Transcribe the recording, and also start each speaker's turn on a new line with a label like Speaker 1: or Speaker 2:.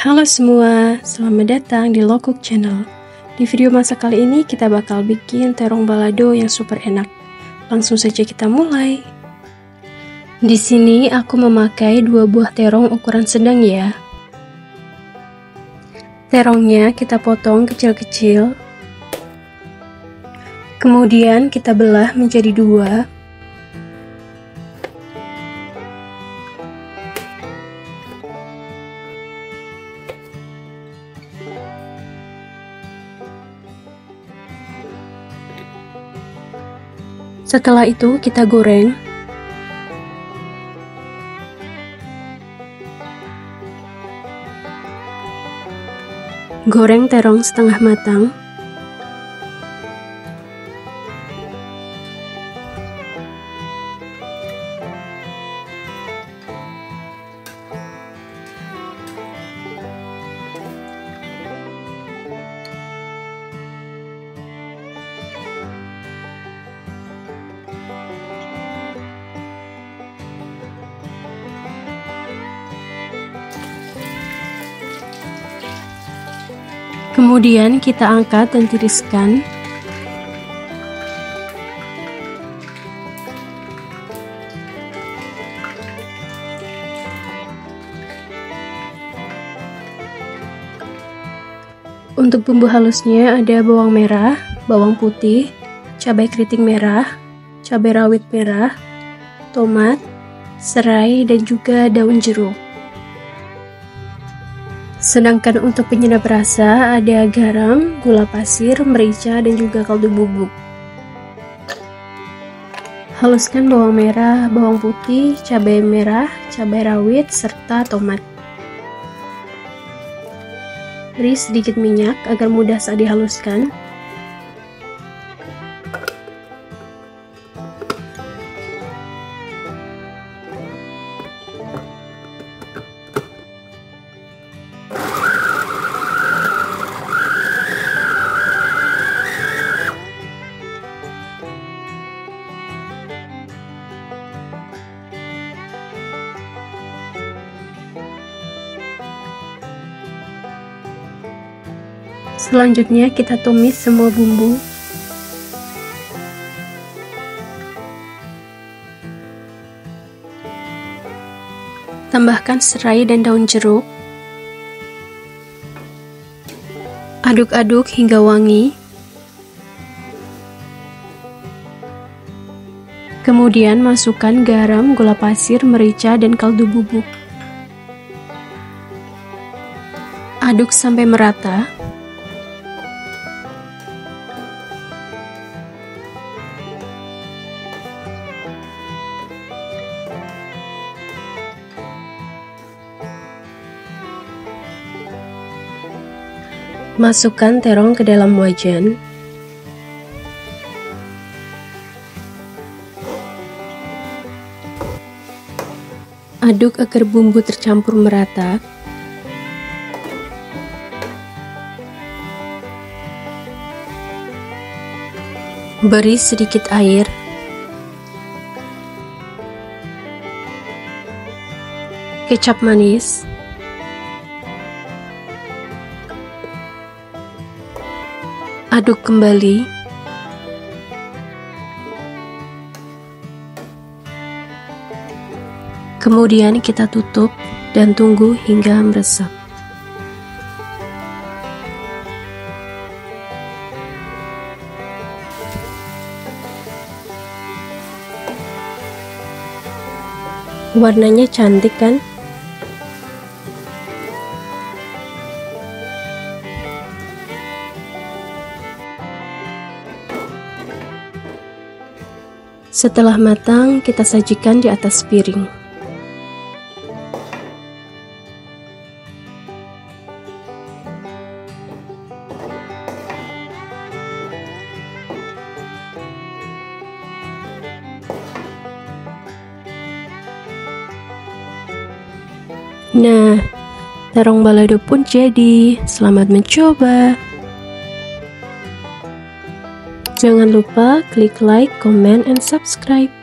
Speaker 1: Halo semua, selamat datang di Lokuk Channel. Di video masak kali ini kita bakal bikin terong balado yang super enak. Langsung saja kita mulai. Di sini aku memakai 2 buah terong ukuran sedang ya. Terongnya kita potong kecil-kecil. Kemudian kita belah menjadi 2. Setelah itu kita goreng. Goreng terong setengah matang. Kemudian kita angkat dan tiriskan. Untuk bumbu halusnya ada bawang merah, bawang putih, cabai keriting merah, cabai rawit merah, tomat, serai, dan juga daun jeruk. Sedangkan untuk penyedap rasa ada garam, gula pasir, merica, dan juga kaldu bubuk. Haluskan bawang merah, bawang putih, cabai merah, cabai rawit, serta tomat. Beri sedikit minyak agar mudah saat dihaluskan. Selanjutnya kita tumis semua bumbu. Tambahkan serai dan daun jeruk. Aduk-aduk hingga wangi. Kemudian masukkan garam, gula pasir, merica, dan kaldu bubuk. Aduk sampai merata. Masukkan terong ke dalam wajan. Aduk agar bumbu tercampur merata. Beri sedikit air. Kecap manis. Aduk kembali. Kemudian kita tutup dan tunggu hingga meresap. Warnanya cantik kan? Setelah matang, kita sajikan di atas piring. Nah, terong balado pun jadi. Selamat mencoba. Jangan lupa klik like, comment, and subscribe.